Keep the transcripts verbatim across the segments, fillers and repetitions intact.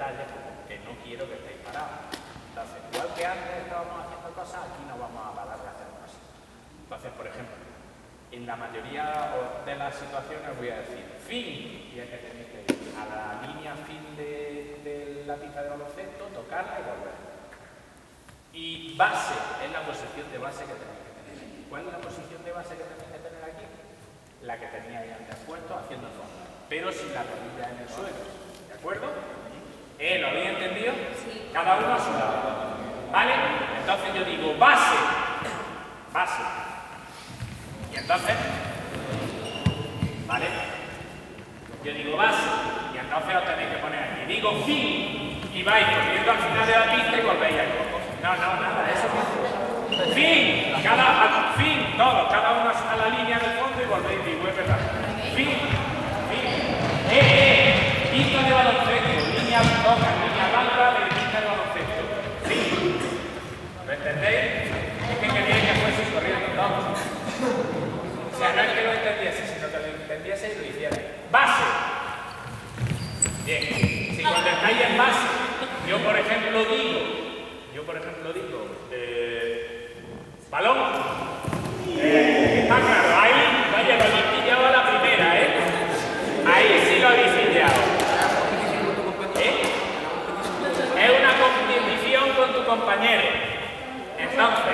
detalles como que no quiero que estéis parados. Entonces, igual que antes estábamos haciendo cosas, aquí no vamos a parar de hacer cosas. Entonces, por ejemplo, en la mayoría de las situaciones os voy a decir fin, y es que tenéis que ir a la línea fin de, de la pista de baloncesto, tocarla y volver. Y base es la posición de base que tenéis que tener. ¿Cuál es la posición de base que tenéis que tener aquí? La que teníais antes puesto haciendo fondo, pero sin la rodilla en el suelo. ¿De acuerdo? ¿Eh? ¿Lo habéis entendido? Sí. Cada uno a su lado. ¿Vale? Entonces yo digo base. Base. Y entonces, ¿vale? Yo digo base, y entonces os tenéis que poner aquí. Digo fin, y vais corriendo al final de la pista y volvéis al coco. No, no, nada, eso no. Fin, cada, fin, todos, cada uno a la línea del fondo y volvéis y vuelve a fin, fin. Eh, eh, pista de baloncesto, línea roja, línea blanca de pista de baloncesto. Fin. ¿Lo entendéis? Es que queríais que fuese corriendo, ¿no? O sea, no es que lo entendiese, sino que lo entendiese y lo hicierais. Base. Bien. Si cuando estáis en base, yo por ejemplo digo, yo por ejemplo digo, eh, balón. Eh, está claro, ahí, vaya, lo habéis pillado a la primera, ¿eh? Ahí sí lo habéis pillado. ¿Eh? Es una competición con tu compañero. Entonces,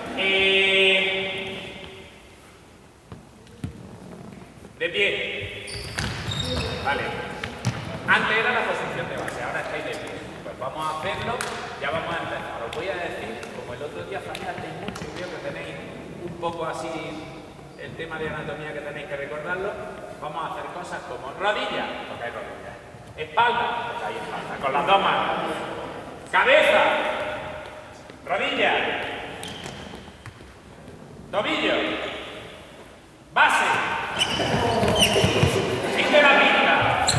eh, de pie. Vale. Antes era la posición de base, ahora estáis de pie. Pues vamos a hacerlo, ya vamos a empezar. Os voy a decir, como el otro día fallasteis mucho, creo que tenéis un poco así el tema de anatomía que tenéis que recordarlo, vamos a hacer cosas como rodillas, tocáis rodillas, espalda, tocáis espalda, con las dos manos, cabeza, rodilla, tobillo, base, fin de la pista.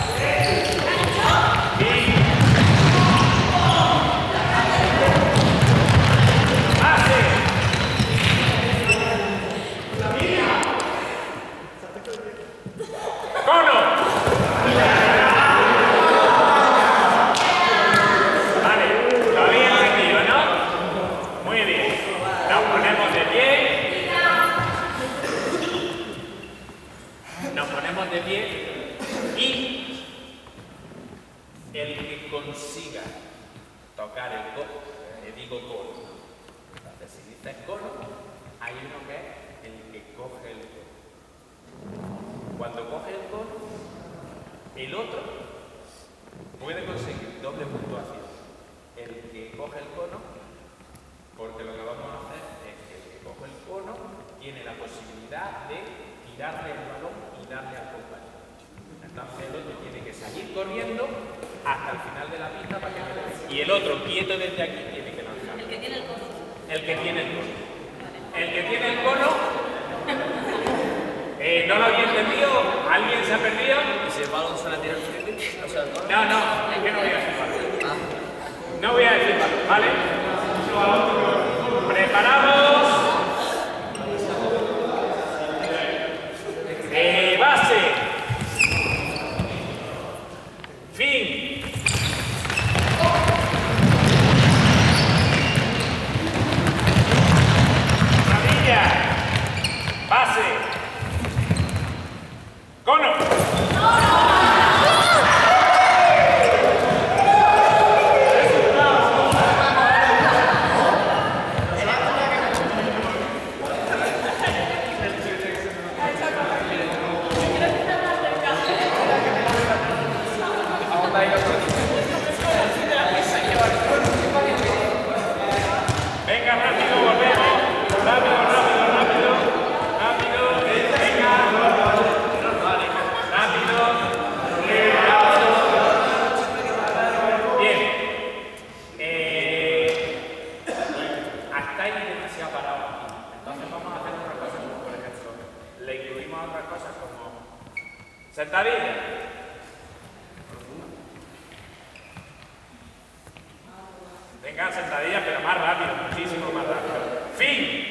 De pie y el que consiga tocar el cono, le digo cono. Entonces, si dices cono, hay uno que es el que coge el cono. Cuando coge el cono, el otro puede conseguir doble puntuación. El que coge el cono, porque lo que vamos a hacer es que el que coge el cono tiene la posibilidad de tirarle el balón y darle al compañero. Entonces el otro tiene que salir corriendo hasta el final de la pista para que le dé. Y el otro, quieto desde aquí, tiene que lanzar. El que tiene el cono. El que tiene el cono. El que tiene el cono, eh, ¿no lo había entendido? ¿Alguien se ha perdido? ¿Y si el balón se la tira al frente? O sea, el cono. No, no, es que no voy a decir balón. No voy a decir balón, ¿vale? Preparados. Eh, base. Fin. Rodilla. Base. Cono. Venga, rápido, volvemos. Rápido, rápido, rápido. Rápido. Venga. Rápido. Bien. Eh, hasta ahí demasiado parado aquí. Entonces vamos a hacer otras cosas, como por ejemplo, le incluimos otras cosas como sentadilla. Venga, sentadilla, pero más rápido, muchísimo más rápido. Fin.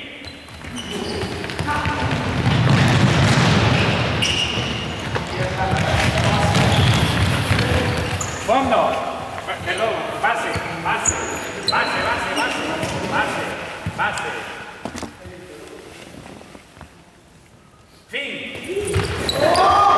Fondo. Perdón, base, base, base, base, base, base, base. Fin.